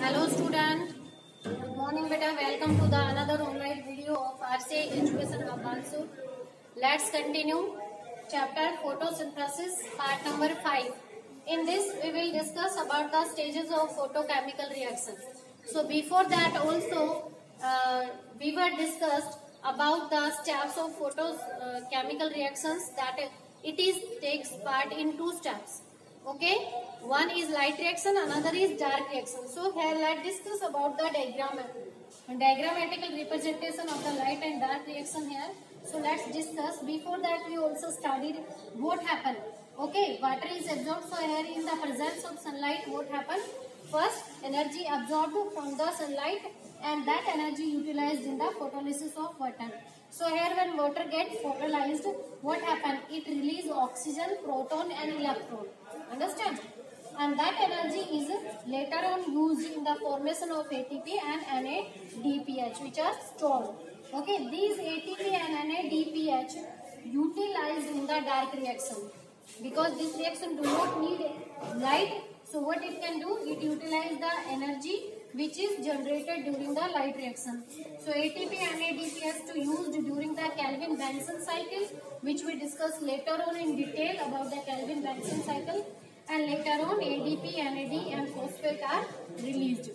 Hello student, good morning beta. Welcome to the another online video of RCA Education Hub also. Let's continue chapter photosynthesis part number 5. In this we will discuss about the stages of photochemical reaction. So before that also we were discussed about the steps of photochemical reactions, that it is takes part in two steps. Okay, one is light reaction, another is dark reaction. So here let's discuss about the diagrammatical representation of the light and dark reaction here. So let's discuss. Before that we also studied what happened. Okay, water is absorbed. So here in the presence of sunlight, what happened? First, energy absorbed from the sunlight and that energy utilized in the photolysis of water. So here when water gets photolyzed, what happened? It releases oxygen, proton and electron. Understand? And that energy is later on used in the formation of ATP and NADPH, which are stored. Okay, these ATP and NADPH utilized in the dark reaction, because this reaction do not need light. So what it can do? It utilize the energy which is generated during the light reaction. So ATP and NADPH to used during the Calvin-Benson cycle, which we discuss later on in detail about the Calvin-Benson cycle, and later on ADP, NAD and phosphate are released.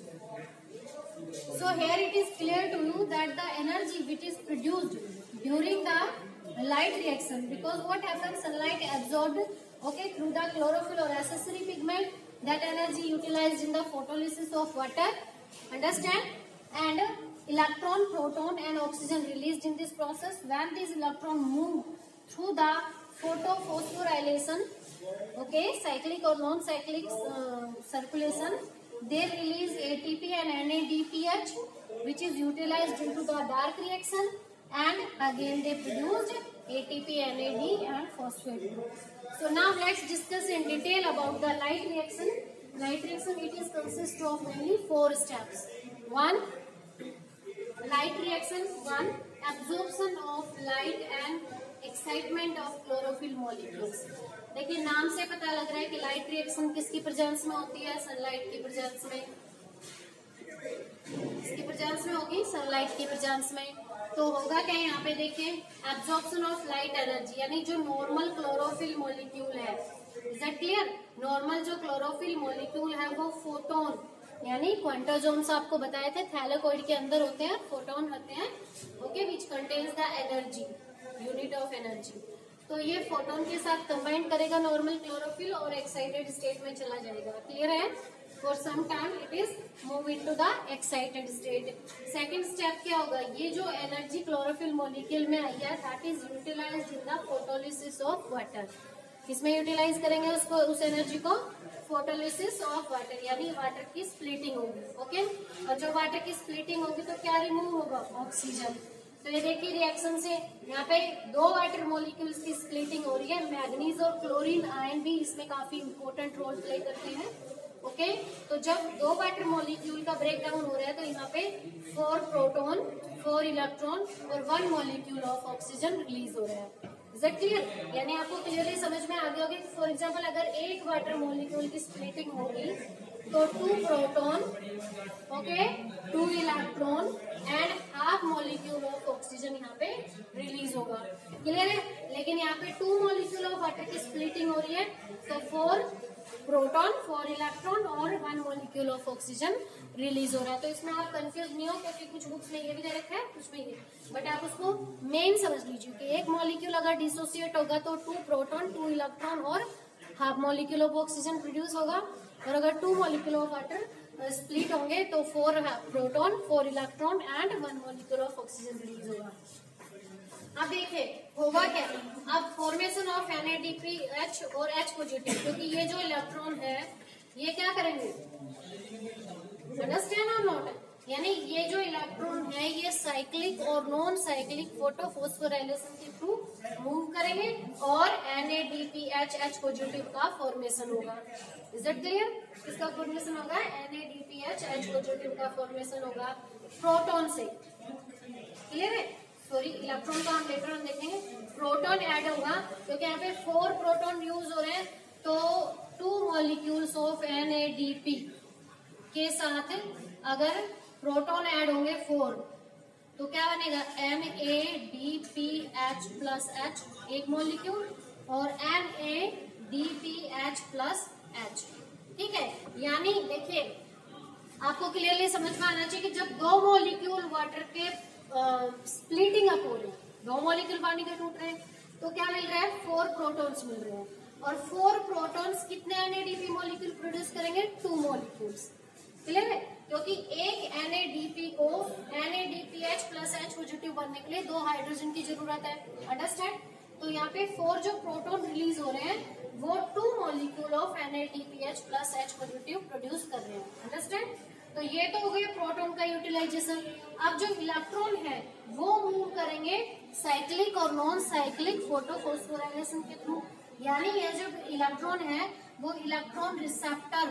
So here it is clear to you that the energy which is produced during the light reaction, because what happens, sunlight absorbed, okay, through the chlorophyll or accessory pigment, that energy utilized in the photolysis of water. Understand? And electron, proton and oxygen released in this process. When these electrons move through the photophosphorylation, okay, cyclic or non-cyclic circulation, they release ATP and NADPH, which is utilized into the dark reaction, and again they produced ATP, NAD and phosphate. So now let's discuss in detail about the light reaction. Light reaction, it is consists of mainly 4 steps. 1. Light reaction 1. Absorption of light and excitement of chlorophyll molecules. देखिए नाम से पता लग रहा है कि light reaction किसकी presence में होती है? सनलाइट की प्रेजेंस में। किसकी प्रेजेंस में होगी? सनलाइट की प्रेजेंस में। तो होगा क्या यहाँ पे? देखिए एब्जॉर्प्शन ऑफ लाइट एनर्जी, यानी जो नॉर्मल क्लोरोफिल मॉलिक्यूल है, इज दैट क्लियर? नॉर्मल जो क्लोरोफिल मॉलिक्यूल है वो फोटोन, यानी क्वांटाजोन्स आपको बताए थे, थैलेकोइड के अंदर होते हैं, फोटोन होते हैं, okay, which contains the energy, unit of energy. तो ये फोटोन के साथ कंबाइन करेगा नॉर्मल क्लोरोफिल और एक्साइटेड स्टेट में चला जाएगा। क्लियर है? For some time it is move into the excited state. Second step क्या होगा? ये जो एनर्जी क्लोरोफिल मॉलिक्यूल में आई है, that is utilized in the photolysis of water. किसमें यूटिलाइज करेंगे उसको, उस एनर्जी को? फोटोलिसिस ऑफ वाटर, यानी वाटर की स्प्लिटिंग होगी। ओके, और जब वाटर की स्प्लिटिंग होगी तो क्या रिमूव होगा? ऑक्सीजन। तो ये देखिए रिएक्शन से यहाँ पे 2 वाटर मॉलिक्यूल्स की स्प्लिटिंग हो रही है। मैग्नीज और क्लोरीन आयन भी इसमें काफी इंपॉर्टेंट रोल प्ले करते हैं। ओके, तो जब 2 वाटर मॉलिक्यूल का ब्रेक डाउन हो रहा है तो यहाँ पे 4 प्रोटॉन, 4 इलेक्ट्रॉन और 1 मॉलिक्यूल ऑफ ऑक्सीजन रिलीज हो रहा है। Is that clear? यानी आपको क्लियरली समझ में आ गया होगी। फॉर एग्जाम्पल अगर एक वाटर मॉलिक्यूल की स्प्लिटिंग होगी तो 2 proton, okay, 2 electron and half molecule of oxygen यहाँ पे रिलीज होगा। क्लियर है? लेकिन यहाँ पे 2 मॉलिक्यूल ऑफ वाटर की स्प्लिटिंग हो रही है तो 4 प्रोटॉन, 4 इलेक्ट्रॉन और 1 मॉलिक्यूल ऑफ ऑक्सीजन रिलीज हो रहा है। तो इसमें आप कंफ्यूज नहीं हो, क्योंकि कुछ बुक्स में ये भी दे रखा है, कुछ में ये, बट आप उसको मेन समझ लीजिए कि एक मॉलिक्यूल अगर डिसोसिएट होगा तो 2 प्रोटॉन, 2 इलेक्ट्रॉन और half molecule of oxygen produce होगा, और अगर 2 मॉलिक्यूल ऑफ वाटर स्प्लिट होंगे तो 4 proton, 4 electron and 1 molecule of oxygen release होगा। अब देखिए होगा क्या? अब फॉर्मेशन ऑफ NADPH और H पॉजिटिव, क्योंकि ये जो इलेक्ट्रॉन है ये क्या करेंगे? अंडरस्टैंड और नॉट? यानी ये जो इलेक्ट्रॉन है ये साइक्लिक और नॉन साइक्लिक फोटोफॉस्फोराइलेशन के थ्रू मूव करेंगे और NADPH H पॉजिटिव का फॉर्मेशन होगा। Is that clear? इसका फॉर्मेशन होगा NADPH H पॉजिटिव का फॉर्मेशन होगा प्रोटॉन से। क्लियर है? सॉरी, इलेक्ट्रॉन का हम लेटर ऑन देखेंगे। प्रोटॉन ऐड होगा क्योंकि यहाँ पे 4 प्रोटॉन यूज हो रहे हैं, तो 2 मॉलिक्यूल्स ऑफ NADP के साथ अगर प्रोटॉन ऐड होंगे 4 तो क्या बनेगा NADPH प्लस H एक मॉलिक्यूल और NADPH प्लस H। ठीक है, यानी देखिए आपको क्लियरली समझ में आना चाहिए कि जब दो मॉलिक्यूल वाटर के स्प्लिटिंग अप हो रहे हैं, दो मॉलिक्यूल पानी के टूट रहे हैं, तो क्या मिल रहा है 4 प्रोटॉन्स मिल रहे हैं और 4 प्रोटॉन्स कितने NADP मॉलिक्यूल प्रोड्यूस करेंगे 2 मॉलिक्यूल्स। क्लियर है, क्योंकि एक NADP को NADPH प्लस H पॉजिटिव बनने के लिए 2 हाइड्रोजन की जरूरत है। अंडरस्टैंड, तो यहाँ पे 4 जो प्रोटॉन रिलीज हो रहे हैं वो 2 molecule of NADPH plus H positive produce कर रहे हैं। अंडरस्टैंड, तो ये तो हो गया प्रोटॉन का यूटिलाइजेशन। अब जो इलेक्ट्रॉन है वो मूव करेंगे साइक्लिक और नॉन साइक्लिक फोटोफॉस्फोराइलेशन के थ्रू, यानी ये जो इलेक्ट्रॉन है वो इलेक्ट्रॉन रिसेप्टर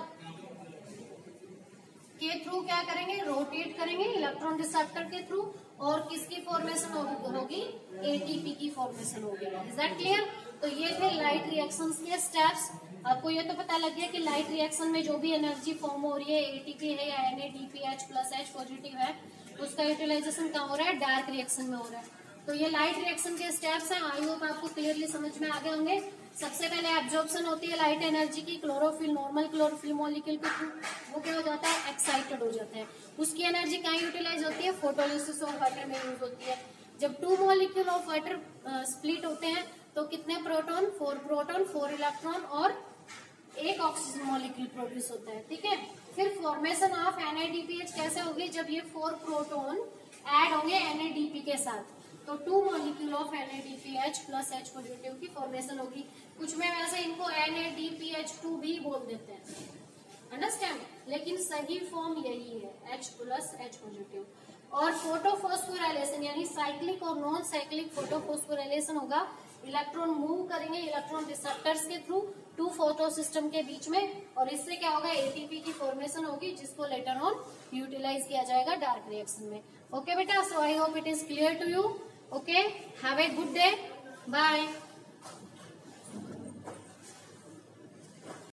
के थ्रू क्या करेंगे रोटेट करेंगे इलेक्ट्रॉन रिसेप्टर के थ्रू, और किसकी फॉर्मेशन होगी ATP की फॉर्मेशन होगी। Is that clear? तो ये थे लाइट रिएक्शंस के स्टेप्स। आपको ये तो पता लग गया कि लाइट रिएक्शन में जो भी एनर्जी फॉर्म हो रही है ATP है या NADPH प्लस H पॉजिटिव है, उसका यूटिलाइजेशन कहाँ हो रहा है डार्क रिएक्शन में हो रहा है। तो ये लाइट रिएक्शन के स्टेप्स हैं, आई होप आपको क्लियरली समझ में आ गए होंगे। सबसे पहले एब्जॉर्प्शन होती है लाइट एनर्जी की क्लोरोफिल, नॉर्मल क्लोरोफिल मॉलिक्यूल के थ्रू, वो क्या हो जाता है एक्साइटेड हो जाता है। उसकी एनर्जी कहाँ यूटिलाइज होती है फोटोलिसिस ऑफ वाटर में यूज होती है। जब 2 मॉलिक्यूल ऑफ वाटर स्प्लिट होते हैं तो कितने प्रोटॉन 4 प्रोटॉन 4 इलेक्ट्रॉन और एक ऑक्सीजन मॉलिक्यूल प्रोड्यूस होता है। ठीक है, फिर फॉर्मेशन ऑफ NADPH कैसे होगी जब ये 4 प्रोटॉन ऐड होंगे NADP के साथ, तो 2 molecule of NADPH plus H positive की फॉर्मेशन होगी। कुछ में वैसे इनको NADPH2 भी बोल देते हैं, अंडरस्टैंड, लेकिन सही फॉर्म यही है H प्लस H पॉजिटिव। और फोटोफॉस्फोराइलेशन यानी साइक्लिक और नॉन साइक्लिक फोटोफॉस्फोराइलेशन होगा, इलेक्ट्रॉन मूव करेंगे इलेक्ट्रॉन रिसेप्टर्स के थ्रू 2 फोटो सिस्टम के बीच में, और इससे क्या होगा ATP की फॉर्मेशन होगी जिसको लेटर ऑन यूटिलाइज किया जाएगा डार्क रिएक्शन में। ओके बेटा, so I hope it is clear to you. Okay, have a good day, bye.